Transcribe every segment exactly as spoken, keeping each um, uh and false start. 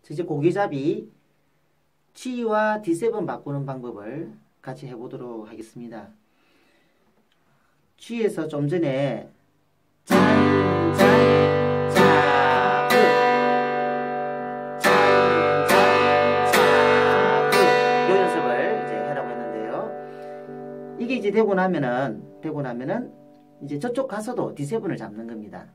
이제 고기잡이 G와 디 세븐 바꾸는 방법을 같이 해보도록 하겠습니다. G에서 좀 전에 짠, 짠, 자극, 짠, 짠, 자극 요 연습을 이제 해라고 했는데요. 이게 이제 되고 나면은 되고 나면은 이제 저쪽 가서도 디 세븐을 잡는 겁니다.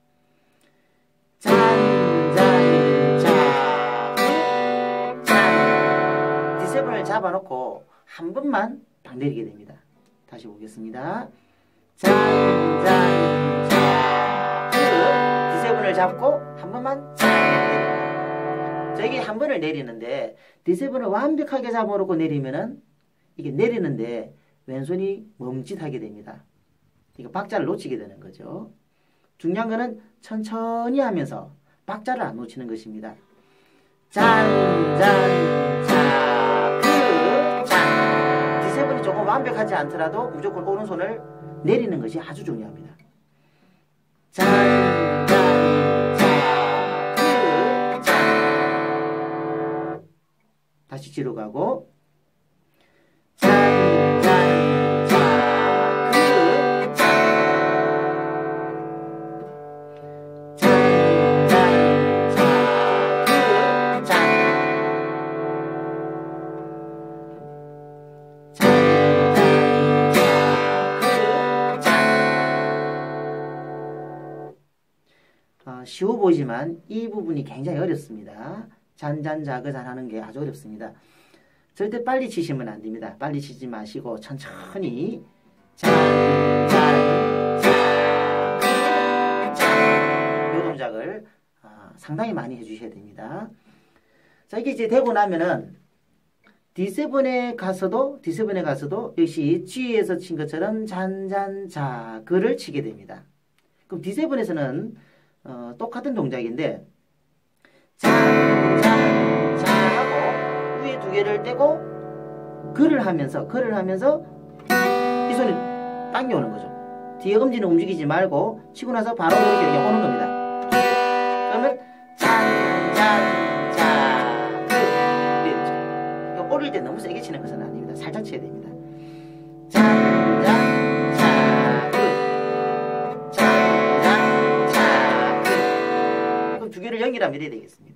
짠, 짠, 자극, 짠. 디 세븐을 잡아놓고 한 번만 딱 내리게 됩니다. 다시 보겠습니다. 짠, 짠, 자극. 디 세븐을 잡고 한 번만 짠. 자, 이게 한 번을 내리는데 디 세븐을 완벽하게 잡아놓고 내리면은 이게 내리는데 왼손이 멈칫하게 됩니다. 이거 박자를 놓치게 되는 거죠. 중요한 거는 천천히 하면서 박자를 안 놓치는 것입니다. 짠, 짠, 자극, 짠. 디 세븐이 조금 완벽하지 않더라도 무조건 오른손을 내리는 것이 아주 중요합니다. 짠, 짠, 자극, 짠. 다시 G로 가고 짠, 짠, 자극, 짠. 짠, 짠, 자극, 짠. 어, 쉬워 보이지만 이 부분이 굉장히 어렵습니다. 잔잔자그잔 하는 게 아주 어렵습니다. 절대 빨리 치시면 안 됩니다. 빨리 치지 마시고 천천히 잔잔자그잔 이 동작을 어, 상당히 많이 해주셔야 됩니다. 자, 이게 이제 되고 나면은 디 세븐에 가서도 디 세븐에 가서도 역시 G에서 친 것처럼 잔잔자그를 치게 됩니다. 그럼 디 세븐에서는 어, 똑같은 동작인데 잔잔자 하고 위에 두 개를 떼고 글을 하면서 글을 하면서 이 손이 당겨오는 거죠. 뒤에 엄지는 움직이지 말고 치고 나서 바로 이렇게, 이렇게 오는 겁니다. 그러면 잔잔자그 이렇게 오를 때 너무 세게 치는 것은 아닙니다. 살짝 쳐야 됩니다. 잔잔자그 잔잔자그 그럼 두 개를 연결하면 이래야 되겠습니다.